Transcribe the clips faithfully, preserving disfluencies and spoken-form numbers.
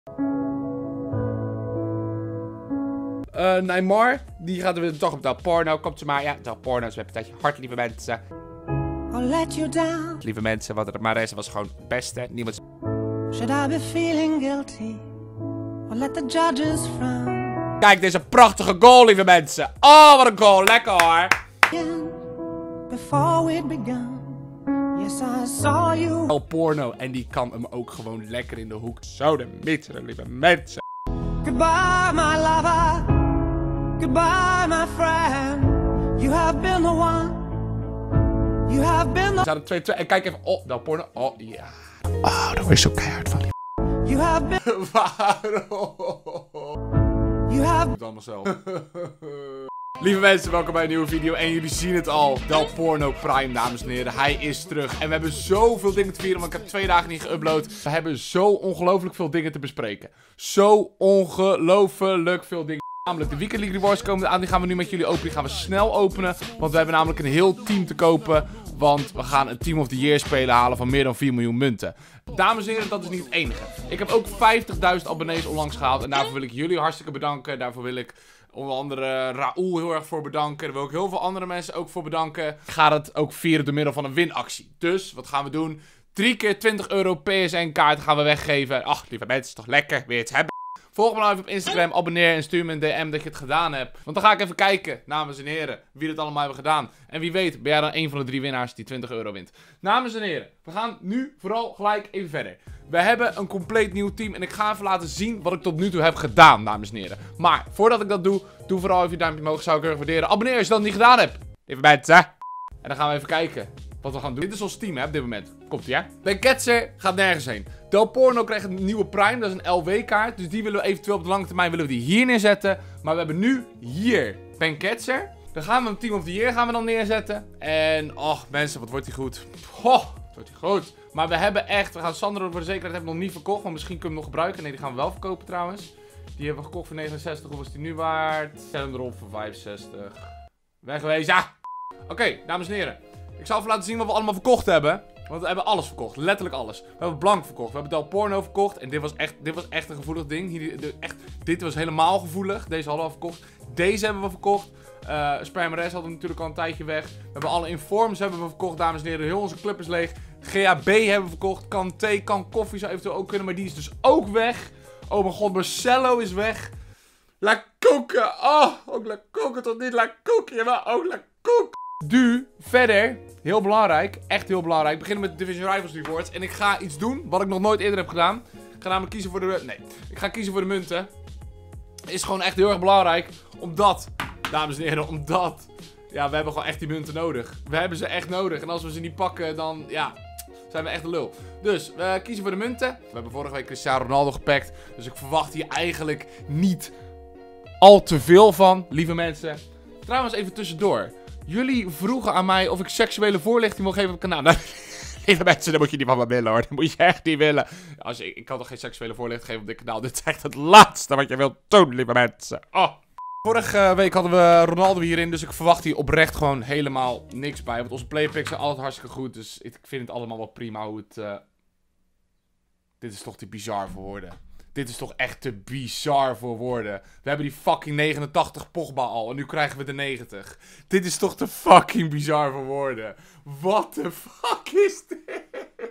Uh, Neymar, die gaat er weer toch op Del Porno. Komt ze maar, ja, Del Porno is een tijdje hard, lieve mensen. I'll let you down. Lieve mensen, wat er maar is, was gewoon het beste. Niemand. Should I be feeling guilty? Or let the judges frown? Kijk, deze prachtige goal, lieve mensen. Oh, wat een goal, lekker hoor. Before we began, yes, I saw you. Del Porno, en die kan hem ook gewoon lekker in de hoek. Zo de mitseren, lieve mensen. Goodbye, my lover. Goodbye, my friend. You have been the one. You have been the... Zouden twee, twee. En kijk even. Oh, Del Porno. Oh, ja. Oh, daar word je zo keihard van. You have been... Waarom? You have... Doe het allemaal zelf. Lieve mensen, welkom bij een nieuwe video. En jullie zien het al. Del Porno Prime, dames en heren. Hij is terug. En we hebben zoveel dingen te vieren, want ik heb twee dagen niet geüpload. We hebben zo ongelooflijk veel dingen te bespreken. Zo ongelooflijk veel dingen. Namelijk de Weekend League Rewards komen aan. Die gaan we nu met jullie openen. Die gaan we snel openen. Want we hebben namelijk een heel team te kopen. Want we gaan een Team of the Year spelen halen van meer dan vier miljoen munten. Dames en heren, dat is niet het enige. Ik heb ook vijftigduizend abonnees onlangs gehaald. En daarvoor wil ik jullie hartstikke bedanken. Daarvoor wil ik onder andere Raoul heel erg voor bedanken. Daar wil ik heel veel andere mensen ook voor bedanken. Ik ga het ook vieren door middel van een winactie. Dus, wat gaan we doen? Drie keer twintig euro P S N kaart gaan we weggeven. Ach, lieve mensen, toch lekker weer iets hebben. Volg me nou even op Instagram, abonneer en stuur me een D M dat je het gedaan hebt. Want dan ga ik even kijken, dames en heren, wie het allemaal hebben gedaan. En wie weet, ben jij dan een van de drie winnaars die twintig euro wint. Dames en heren, we gaan nu vooral gelijk even verder. We hebben een compleet nieuw team en ik ga even laten zien wat ik tot nu toe heb gedaan, dames en heren. Maar, voordat ik dat doe, doe vooral even je duimpje omhoog, zou ik erg waarderen. Abonneer als je dat niet gedaan hebt. Lieve mensen, hè? En dan gaan we even kijken wat we gaan doen. Dit is ons team, hè, op dit moment. Komt ie, hè? Ben Ketser gaat nergens heen. Del Porno krijgt een nieuwe Prime, dat is een L W kaart. Dus die willen we eventueel op de lange termijn willen we die hier neerzetten. Maar we hebben nu hier Ben Ketser. Dan gaan we een Team of the Year gaan we dan neerzetten. En, och mensen, wat wordt die goed. Oh, wat wordt die goed. Maar we hebben echt, we gaan Sandro voor de zekerheid hebben we nog niet verkocht. Want misschien kunnen we hem nog gebruiken. Nee, die gaan we wel verkopen trouwens. Die hebben we gekocht voor negenenzestig. Hoe was die nu waard? Zet hem erop voor vijfenzestig. Wegwezen. Ja. Oké, okay, dames en heren. Ik zal even laten zien wat we allemaal verkocht hebben. Want we hebben alles verkocht. Letterlijk alles. We hebben Blank verkocht. We hebben Del Porno verkocht. En dit was echt, dit was echt een gevoelig ding. Hier, de, echt, dit was helemaal gevoelig. Deze hadden we al verkocht. Deze hebben we verkocht. Uh, Spermares hadden we natuurlijk al een tijdje weg. We hebben alle Informs hebben we verkocht, dames en heren. Heel onze club is leeg. G A B hebben we verkocht. Kan thee, kan koffie zou eventueel ook kunnen. Maar die is dus ook weg. Oh mijn god, Marcelo is weg. La koeken. Oh, ook la koeken tot niet la koeken. Maar ook la koeken. Du, verder, heel belangrijk, echt heel belangrijk, beginnen met de Division Rivals Rewards. En ik ga iets doen wat ik nog nooit eerder heb gedaan. Ik ga namelijk kiezen voor de, nee, ik ga kiezen voor de munten. Is gewoon echt heel erg belangrijk, omdat, dames en heren, omdat, ja, we hebben gewoon echt die munten nodig. We hebben ze echt nodig en als we ze niet pakken, dan, ja, zijn we echt de lul. Dus, we kiezen voor de munten. We hebben vorige week Cristiano Ronaldo gepakt, dus ik verwacht hier eigenlijk niet al te veel van, lieve mensen. Trouwens, even tussendoor. Jullie vroegen aan mij of ik seksuele voorlichting wil geven op het kanaal. Nou, lieve mensen, dat moet je niet van me willen hoor. Dat moet je echt niet willen. Als je, ik kan toch geen seksuele voorlichting geven op dit kanaal. Dit is echt het laatste wat je wilt doen, lieve mensen. Oh. Vorige week hadden we Ronaldo hierin, dus ik verwacht hier oprecht gewoon helemaal niks bij. Want onze playpicks zijn altijd hartstikke goed, dus ik vind het allemaal wel prima hoe het... Uh... Dit is toch te bizar voor woorden. Dit is toch echt te bizar voor woorden. We hebben die fucking negenentachtig Pogba al. En nu krijgen we de negentig. Dit is toch te fucking bizar voor woorden. What the fuck is dit?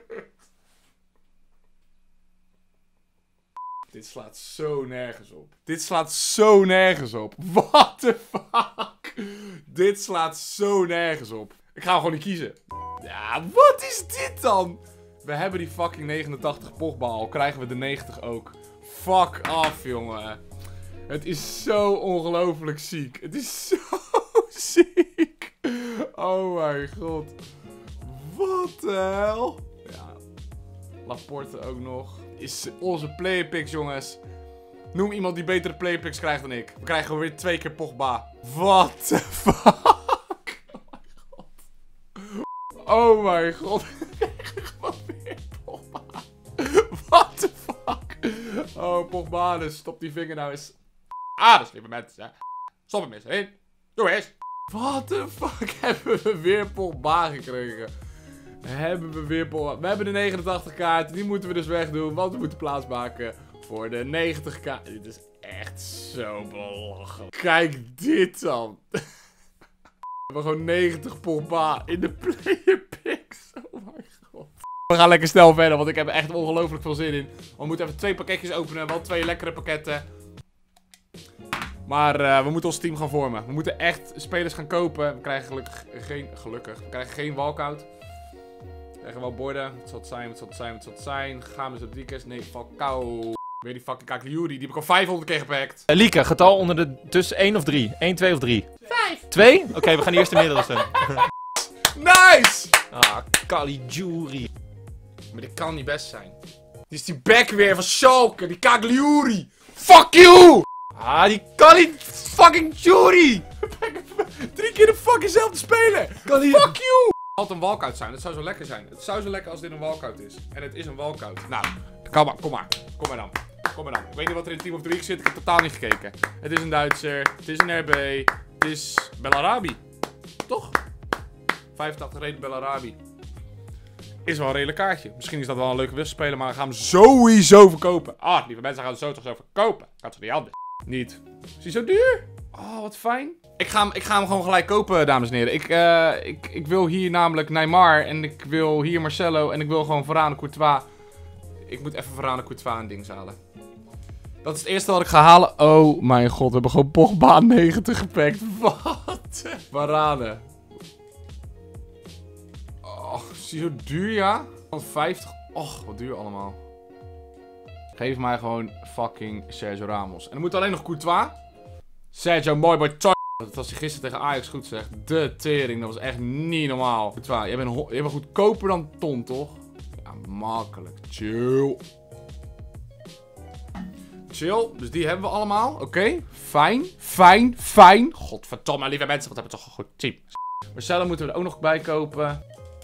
Dit slaat zo nergens op. Dit slaat zo nergens op. What the fuck? Dit slaat zo nergens op. Ik ga hem gewoon niet kiezen. Ja, wat is dit dan? We hebben die fucking negenentachtig Pogba al. Krijgen we de negentig ook. Fuck af, jongen. Het is zo ongelooflijk ziek. Het is zo ziek. Oh mijn god. Wat de hel? Ja. Laporte ook nog. Is onze playerpicks, jongens. Noem iemand die betere playerpicks krijgt dan ik. We krijgen weer twee keer Pogba. What the fuck? Oh mijn god. Gewoon weer Pogba. What the fuck? Oh, Pogba, dus stop die vinger nou eens. Ah, dat is lieve mensen. Stop hem eens heen. Doe eens. What the fuck hebben we weer Pogba gekregen? Hebben we weer Pogba. We hebben de negenentachtig kaart. Die moeten we dus wegdoen, want we moeten plaatsmaken Voor de negentig k. Dit is echt zo belachelijk. Kijk dit dan. We hebben gewoon negentig Pogba in de player picks. Oh mijn god. We gaan lekker snel verder, want ik heb er echt ongelooflijk veel zin in. We moeten even twee pakketjes openen. Wel twee lekkere pakketten. Maar uh, we moeten ons team gaan vormen. We moeten echt spelers gaan kopen. We krijgen gelukkig geen... Gelukkig. We krijgen geen walkout. We krijgen wel borden. Wat zal het zijn? Wat zal het zijn? Wat zal het zijn? James Rodriguez. Nee, Falcao. Weer die fucking Cagliari. Die heb ik al vijfhonderd keer gepakt. Uh, Lieke, getal onder de... Tussen één of drie? één, twee of drie? vijf. twee? Oké, okay, we gaan eerst de middelste. Nice! Ah, Cagliari. Maar dit kan niet best zijn. Dit is die back weer van Schalke. Die Cagliari. Fuck you! Ah, die kan niet fucking Jury! Drie keer de fucking zelf te spelen! Kan niet... Fuck you! Het had een walkout zijn, het zou zo lekker zijn. Het zou zo lekker als dit een walkout is. En het is een walkout. Nou, kom maar, kom maar. Kom maar dan. Kom maar dan. Ik weet niet wat er in Team of the Week zit, ik heb totaal niet gekeken. Het is een Duitser, het is een R B, het is Bellarabi. Toch? vijfentachtig reden Bellarabi. Is wel een redelijk kaartje. Misschien is dat wel een leuke wisselspeler, maar we gaan hem sowieso verkopen. Ah, lieve mensen, gaan het zo toch zo verkopen. Gaat zo niet anders. Niet. Is hij zo duur? Oh, wat fijn. Ik ga hem, ik ga hem gewoon gelijk kopen, dames en heren. Ik, uh, ik, ik wil hier namelijk Neymar. En ik wil hier Marcelo. En ik wil gewoon Varane Courtois. Ik moet even Varane Courtois een ding halen. Dat is het eerste wat ik ga halen. Oh mijn god, we hebben gewoon Pogba negentig gepakt. Wat? Varane. Oh, is hij zo duur, ja? vijftig. Och, wat duur allemaal. Geef mij gewoon fucking Sergio Ramos. En dan moet alleen nog Courtois. Sergio, mooi boy. Dat was hij gisteren tegen Ajax goed zeg. De tering, dat was echt niet normaal. Courtois, jij bent, jij bent goedkoper dan Ton, toch? Ja, makkelijk. Chill. Chill, dus die hebben we allemaal. Oké, okay. Fijn, fijn, fijn. Godverdomme, lieve mensen, wat hebben we toch een goed team. Marcelo moeten we er ook nog bij kopen.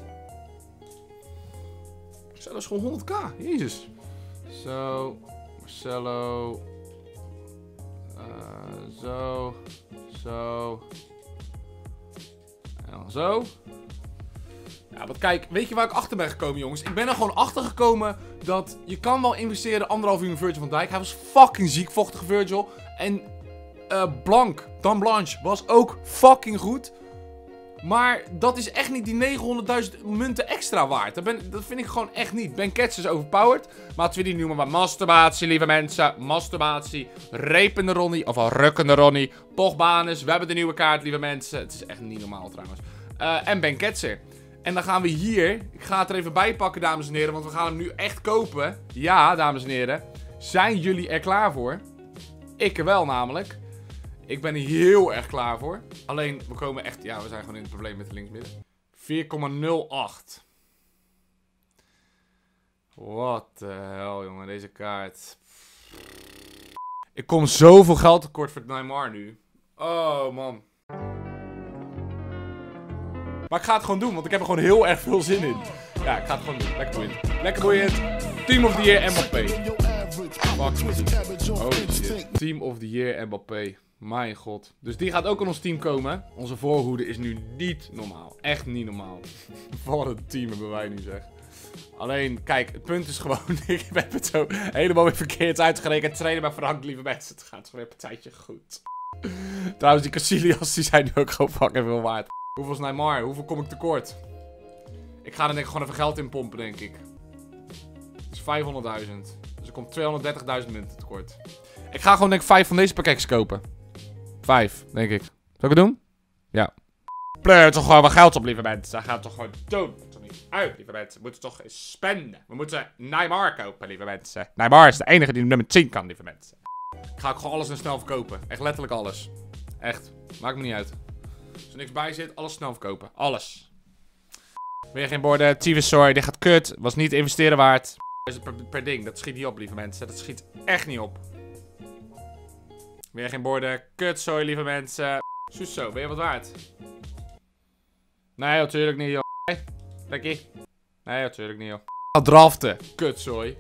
Marcelo is gewoon honderd k, jezus. Zo, Marcelo. Uh, zo. Zo. En dan zo. Ja, want kijk, weet je waar ik achter ben gekomen, jongens? Ik ben er gewoon achter gekomen dat je kan wel investeren anderhalf uur in Virgil van Dijk. Hij was fucking ziek, vochtige Virgil. En uh, Blanc, Dan Blanche, was ook fucking goed. Maar dat is echt niet die negenhonderdduizend munten extra waard. Dat, ben, dat vind ik gewoon echt niet. Ben Ketz is overpowered. Maar laten we die noemen maar masturbatie, lieve mensen. Masturbatie. Repende Ronnie. Of al rukkende Ronnie. Pogbanus. We hebben de nieuwe kaart, lieve mensen. Het is echt niet normaal trouwens. Uh, en Ben Ketzer. En dan gaan we hier. Ik ga het er even bij pakken, dames en heren. Want we gaan hem nu echt kopen. Ja, dames en heren. Zijn jullie er klaar voor? Ik er wel namelijk. Ik ben er heel erg klaar voor. Alleen, we komen echt... Ja, we zijn gewoon in het probleem met de linksmidden. vier komma nul acht. Wat de hel, jongen. Deze kaart. Ik kom zoveel geld tekort voor Neymar nu. Oh, man. Maar ik ga het gewoon doen, want ik heb er gewoon heel erg veel zin in. Ja, ik ga het gewoon doen. Lekker boeiend. Lekker boeiend. Team of the Year Mbappé. Fuck. Oh shit. Team of the Year Mbappé. Mijn god. Dus die gaat ook in ons team komen. Onze voorhoede is nu niet normaal. Echt niet normaal. Wat een team hebben wij nu, zeg. Alleen, kijk, het punt is gewoon... ik heb het zo helemaal weer verkeerd uitgerekend. Trainen bij Frank, lieve mensen. Het gaat gewoon weer een partijtje goed. Trouwens, die Casillas, die zijn nu ook gewoon fucking veel waard. Hoeveel is Neymar? Hoeveel kom ik tekort? Ik ga er denk ik gewoon even geld in pompen, denk ik. Dat is vijfhonderdduizend. Dus er komt tweehonderddertigduizend munten tekort. Ik ga gewoon denk ik vijf van deze pakketjes kopen. Vijf, denk ik. Zal ik het doen? Ja. Pleur toch gewoon wat geld op, lieve mensen. Dat gaan we toch gewoon doen. Het toch niet uit, lieve mensen. We moeten toch eens spenden. We moeten Neymar kopen, lieve mensen. Neymar is de enige die nummer tien kan, lieve mensen. Ik ga ook gewoon alles en snel verkopen. Echt letterlijk alles. Echt. Maakt me niet uit. Als er niks bij zit, alles snel verkopen. Alles. Weer geen borden. Tyfus, sorry. Dit gaat kut. Was niet investeren waard. Per, per ding. Dat schiet niet op, lieve mensen. Dat schiet echt niet op. Weer geen borden. Kut, sorry, lieve mensen. Suso, ben je wat waard? Nee, natuurlijk niet, joh. Nee, Lekkie. Nee, natuurlijk niet, joh. Ga draften. Kut, sorry.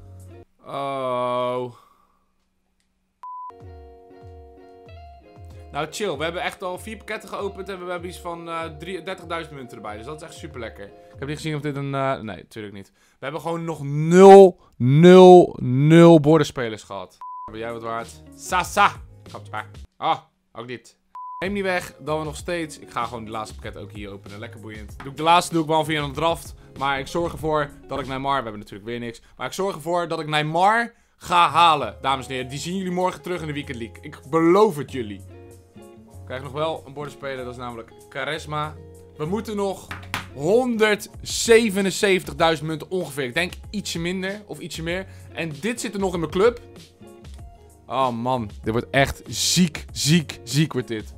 Oh. Nou, chill. We hebben echt al vier pakketten geopend en we hebben iets van uh, dertigduizend munten erbij. Dus dat is echt super lekker. Ik heb niet gezien of dit een... Uh, nee, natuurlijk niet. We hebben gewoon nog nul, nul, nul bordenspelers gehad. Ben jij wat waard? Sasa! Grapje maar. Ah, ook niet. Neem niet weg dat we nog steeds... Ik ga gewoon de laatste pakket ook hier openen. Lekker boeiend. Doe ik de laatste doe ik wel via een draft. Maar ik zorg ervoor dat ik Neymar... We hebben natuurlijk weer niks. Maar ik zorg ervoor dat ik Neymar ga halen. Dames en heren, die zien jullie morgen terug in de Weekend League. Ik beloof het jullie. Ik krijg nog wel een bordenspeler. Dat is namelijk Charisma. We moeten nog honderdzevenenzeventigduizend munten ongeveer. Ik denk ietsje minder of ietsje meer. En dit zit er nog in mijn club. Oh man, dit wordt echt ziek, ziek, ziek wordt dit.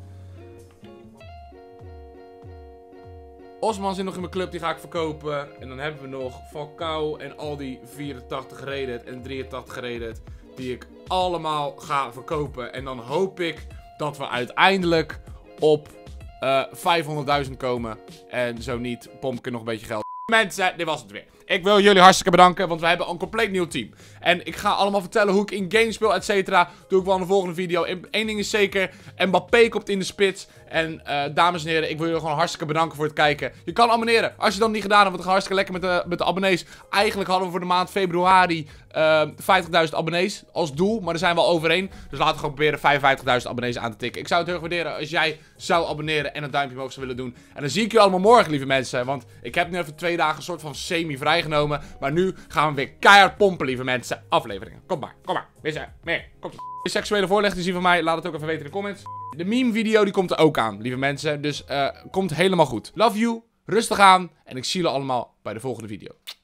Osman zit nog in mijn club, die ga ik verkopen. En dan hebben we nog Falcao en al die vierentachtig gereden en drieëntachtig gereden. Die ik allemaal ga verkopen. En dan hoop ik dat we uiteindelijk op uh, vijfhonderdduizend komen. En zo niet, pomp ik er nog een beetje geld. Mensen, dit was het weer. Ik wil jullie hartstikke bedanken, want we hebben een compleet nieuw team. En ik ga allemaal vertellen hoe ik in game speel, et cetera. Doe ik wel in de volgende video. Eén ding is zeker, Mbappé komt in de spits. En uh, dames en heren, ik wil jullie gewoon hartstikke bedanken voor het kijken. Je kan abonneren, als je dat niet gedaan hebt, want het gaat hartstikke lekker met de, met de abonnees. Eigenlijk hadden we voor de maand februari uh, vijftigduizend abonnees als doel, maar daar zijn we al overheen. Dus laten we gewoon proberen vijfenvijftigduizend abonnees aan te tikken. Ik zou het heel erg waarderen als jij zou abonneren en een duimpje omhoog zou willen doen. En dan zie ik jullie allemaal morgen, lieve mensen. Want ik heb nu even twee dagen een soort van semi-vrij genomen. Maar nu gaan we weer keihard pompen, lieve mensen. Afleveringen. Kom maar, kom maar. Meer, meer. Kom maar. Seksuele voorlichting zien van mij, laat het ook even weten in de comments. De meme video die komt er ook aan, lieve mensen. Dus uh, komt helemaal goed. Love you, rustig aan. En ik zie jullie allemaal bij de volgende video.